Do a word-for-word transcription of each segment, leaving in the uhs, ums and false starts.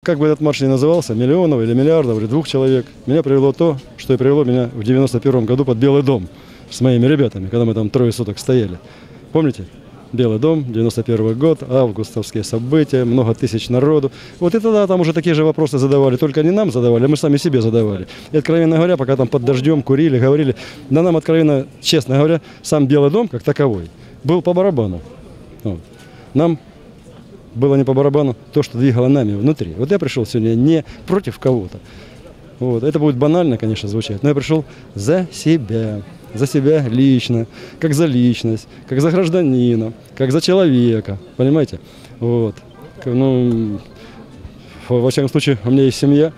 как бы этот марш ни назывался, миллионов или миллиардов, или двух человек, меня привело то, что и привело меня в девяносто первом году под Белый дом с моими ребятами, когда мы там трое суток стояли. Помните? Белый дом, девяносто первый год, августовские события, много тысяч народу. Вот и тогда там уже такие же вопросы задавали, только не нам задавали, а мы сами себе задавали. И, откровенно говоря, пока там под дождем курили, говорили, да нам, откровенно, честно говоря, сам Белый дом, как таковой, был по барабану. Вот. Нам было не по барабану то, что двигало нами внутри. Вот я пришел сегодня не против кого-то. Вот. Это будет банально, конечно, звучать, но я пришел за себя. За себя лично, как за личность, как за гражданина, как за человека, понимаете? Вот. Ну, во всяком случае, у меня есть семья,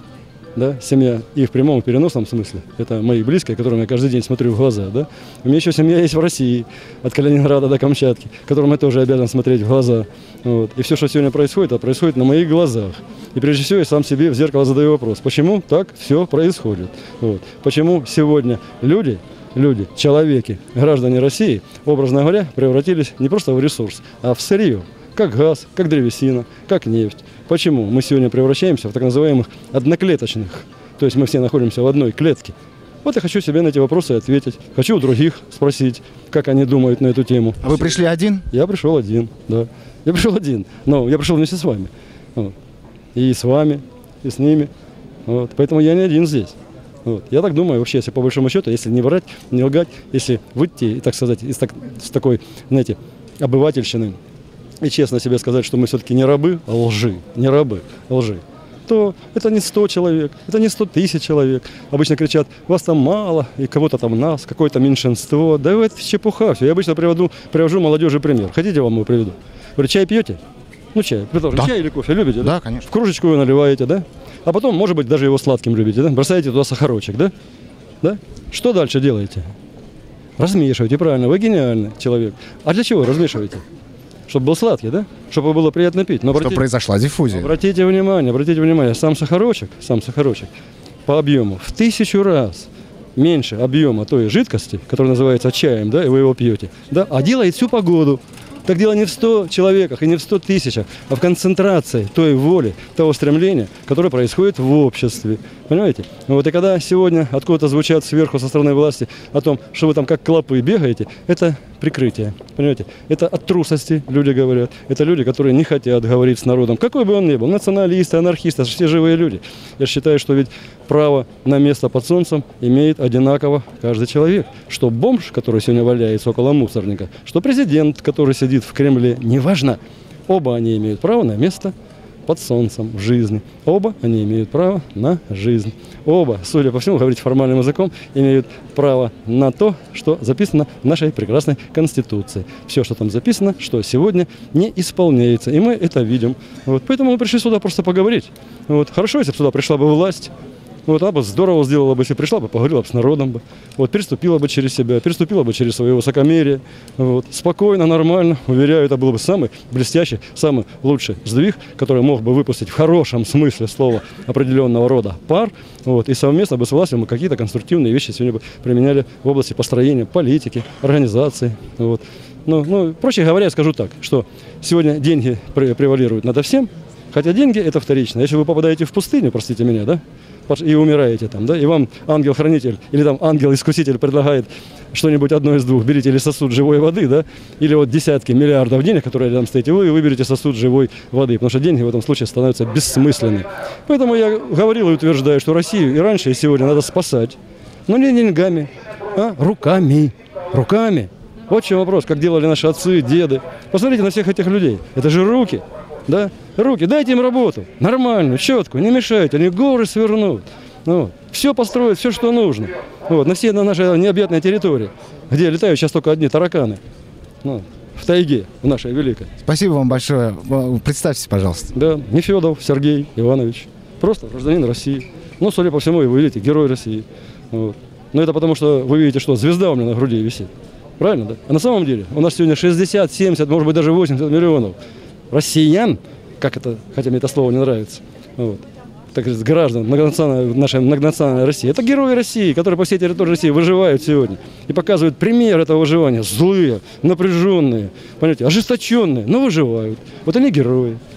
да, семья и в прямом, и в переносном смысле. Это мои близкие, которым я каждый день смотрю в глаза, да. У меня еще семья есть в России, от Калининграда до Камчатки, которым я тоже обязан смотреть в глаза. Вот. И все, что сегодня происходит, это происходит на моих глазах. И прежде всего я сам себе в зеркало задаю вопрос, почему так все происходит? Вот. Почему сегодня люди... Люди, человеки, граждане России, образно говоря, превратились не просто в ресурс, а в сырье, как газ, как древесина, как нефть. Почему мы сегодня превращаемся в так называемых одноклеточных, то есть мы все находимся в одной клетке? Вот я хочу себе на эти вопросы ответить. Хочу у других спросить, как они думают на эту тему. А вы пришли один? Я пришел один, да. Я пришел один, но я пришел вместе с вами. Вот. И с вами, и с ними. Вот. Поэтому я не один здесь. Вот. Я так думаю, вообще, если по большому счету, если не врать, не лгать, если выйти, так сказать, из так, с такой, знаете, обывательщины и честно себе сказать, что мы все-таки не рабы, а лжи, не рабы, а лжи, то это не сто человек, это не сто тысяч человек. Обычно кричат, вас там мало, и кого-то там нас, какое-то меньшинство. Да это чепуха все. Я обычно приводу, привожу молодежи пример. Хотите, я вам его приведу? Говорю, чай пьете? Ну, чай. Да. Чай или кофе любите, да? Да, конечно. В кружечку вы наливаете, да? А потом, может быть, даже его сладким любите, да? Бросаете туда сахарочек, да? Да? Что дальше делаете? Размешиваете, правильно, вы гениальный человек. А для чего размешиваете? Чтобы был сладкий, да? Чтобы было приятно пить. Но обратите, Чтобы произошла диффузия. Обратите внимание, обратите внимание, сам сахарочек, сам сахарочек по объему в тысячу раз меньше объема той жидкости, которая называется чаем, да, и вы его пьете, да, а делает всю погоду. Так дело не в ста человеках и не в ста тысячах, а в концентрации той воли, того стремления, которое происходит в обществе. Понимаете? Вот и когда сегодня откуда-то звучат сверху со стороны власти о том, что вы там как клопы бегаете, это прикрытие. Понимаете? Это от трусости люди говорят. Это люди, которые не хотят говорить с народом, какой бы он ни был, националисты, анархисты, все живые люди. Я считаю, что ведь право на место под солнцем имеет одинаково каждый человек. Что бомж, который сегодня валяется около мусорника, что президент, который сидит в Кремле, неважно. Оба они имеют право на место под солнцем в жизни. Оба они имеют право на жизнь. Оба, судя по всему, говорить формальным языком, имеют право на то, что записано в нашей прекрасной Конституции. Все, что там записано, что сегодня не исполняется. И мы это видим. Вот. Поэтому мы пришли сюда просто поговорить. Вот. Хорошо, если бы сюда пришла бы власть. Вот, она бы здорово сделала бы, если пришла бы, поговорила бы с народом бы, вот, переступила бы через себя, переступила бы через свое высокомерие, вот, спокойно, нормально, уверяю, это был бы самый блестящий, самый лучший сдвиг, который мог бы выпустить в хорошем смысле слова определенного рода пар, вот, и совместно бы с властью мы какие-то конструктивные вещи сегодня бы применяли в области построения политики, организации, вот. Ну, ну, проще говоря, я скажу так, что сегодня деньги превалируют над всем, хотя деньги это вторично. Если вы попадаете в пустыню, простите меня, да, и умираете там, да, и вам ангел-хранитель или там ангел-искуситель предлагает что-нибудь одно из двух, берите или сосуд живой воды, да, или вот десятки миллиардов денег, которые рядом стоите, вы выберете сосуд живой воды, потому что деньги в этом случае становятся бессмысленны. Поэтому я говорил и утверждаю, что Россию и раньше, и сегодня надо спасать, но не деньгами, а руками, руками. Вот в чем вопрос, как делали наши отцы, деды. Посмотрите на всех этих людей, это же руки. Да? Руки, дайте им работу, нормальную, четкую, не мешайте, они горы свернут. Вот. Все построят, все, что нужно. Вот. На всей на нашей необъятной территории, где летают сейчас только одни тараканы. Вот. В тайге, в нашей великой. Спасибо вам большое. Представьтесь, пожалуйста. Да, Нефедов Сергей Иванович. Просто гражданин России. Ну, судя по всему, и вы видите, герой России. Вот. Но это потому, что вы видите, что звезда у меня на груди висит. Правильно, да? А на самом деле у нас сегодня шестьдесят, семьдесят, может быть, даже восемьдесят миллионов россиян, как это, хотя мне это слово не нравится, вот, так сказать, граждан многонациональной, нашей многонациональной России. Это герои России, которые по всей территории России выживают сегодня и показывают пример этого выживания. Злые, напряженные, понимаете, ожесточенные, но выживают. Вот они герои.